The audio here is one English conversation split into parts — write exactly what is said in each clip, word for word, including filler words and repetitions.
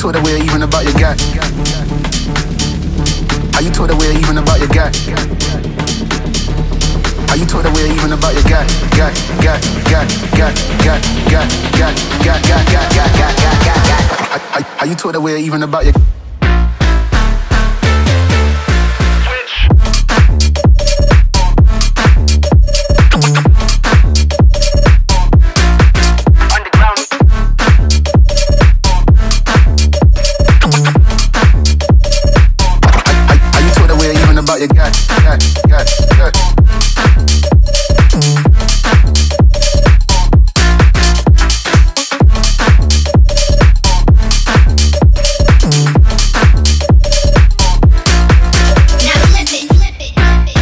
told away even about your guy? Are you told away even about your guy? Are you told away even about your guy? Guy, guy, guy, guy, guy, guy, guy, guy, guy, guy, guy, guy, guy, guy. Are, are you told away even about your? You got, got, got, got. Now flip it, flip it, flip it.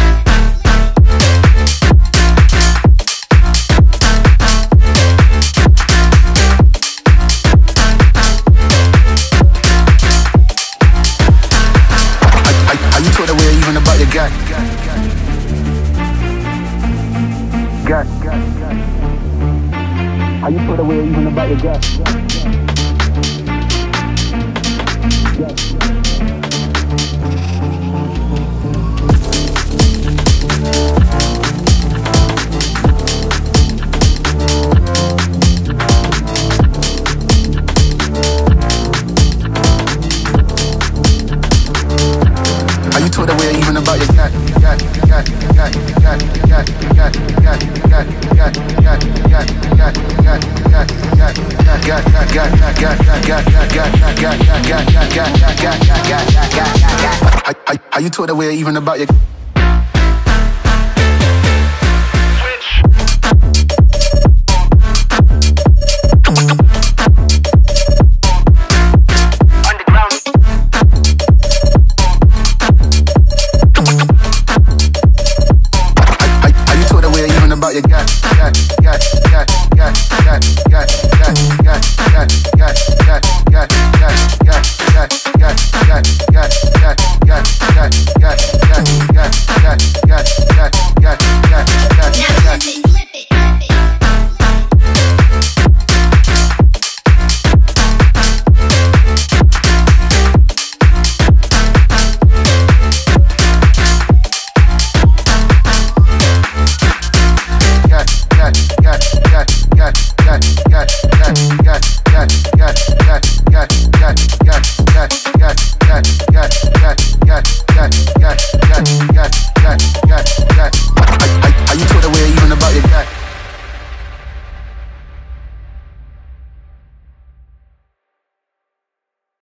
Are you told away even about your guy? Guy. Are you told away even about your guy? Are you told away even about your guy? Guy, guy, guy, guy, guy, guy, guy, guy, guy, guy, guy, guy, guy, guy, guy, guy. Are you told away even about your?